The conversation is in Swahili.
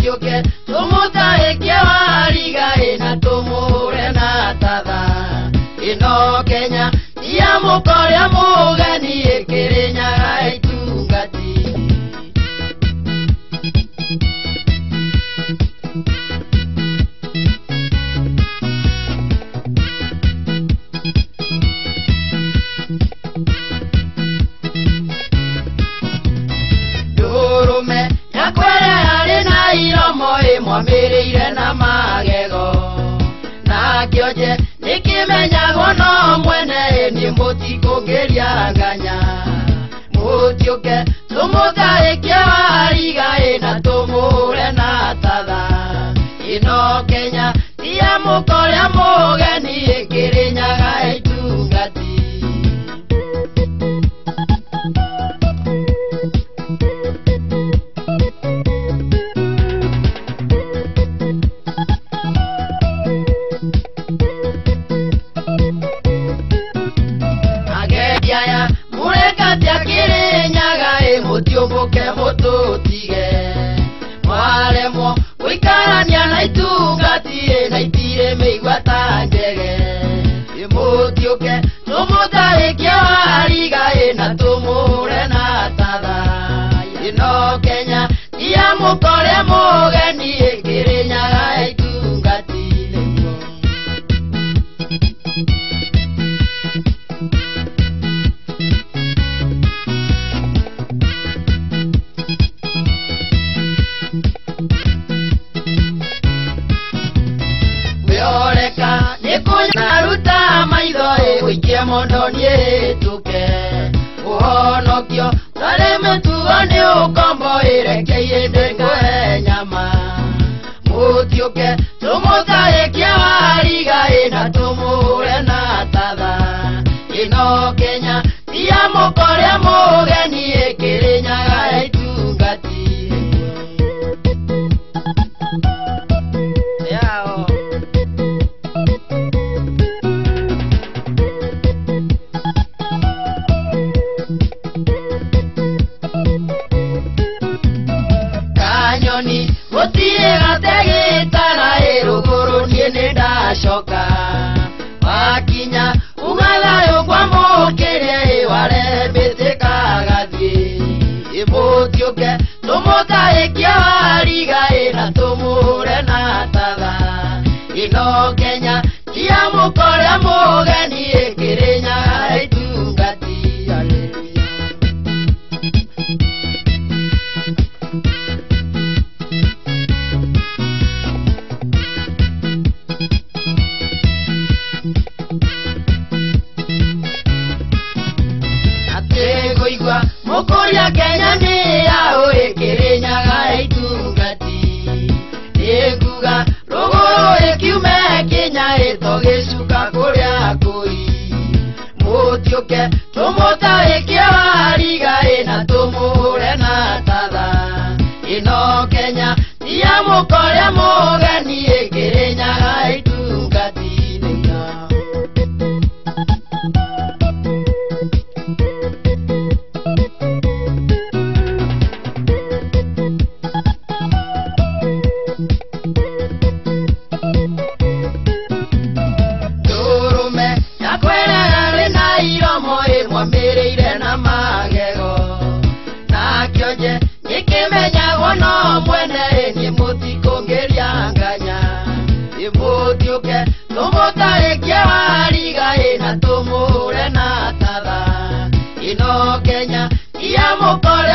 Mutioke tumutahikia warigae na tumure na tatha ino Kenya ya mukoria mugeni ikirinyaga itungati Durume yakwere ari na iromo imwamireire na magego na kioje nikimenyago no mwene ni mutikugeria nganya Mutioke tumutahikia warigae na tumure na tatha ino Kenya ya mukoria mugeni ikirinyaga itungati Agediaya murekati akirinyaga mutiumbuke mututige mwaremwo wikarania na itungati na itire meigwata njege Mutioke tumutahikia warigae na tumure na tatha ino Kenya ya mukoria mugeni ikirinyaga itungati Wioreka nikunaruta maitho wikie mondo nietuke uhonokio tareme tuone ukombo irekeie ndengwe nyama Mutioke tumutahikia warigae na tumure na tatha ino Kenya ya mukoria mugeni ikirinyaga itungati yao Kanyoni gutire gategitara iruguru nie ndashoka wakinya ugathayo kwa mukirie warembitĩka gathie Mutioke tumutahikia warigae na tumure na tatha ino Kenya ya mukoria mugeni ikirinyaga itungati Ategoigwa mukoria Kenya ni yao ikirinyaga itungati Niguga ruguru ikiume Kenya itogicuka kuria kuri Mutioke tumutahikia warigae na tumure na tatha ino Kenya ya mukoria mugeni ikirinyaga itungati Durume yakwere ari na iromo imwamireire na magego na kioje nikimenyago no mwene ni mutikugeria nganya Mutioke tumutahikia warigae na tumure na tatha ino Kenya ya mukoria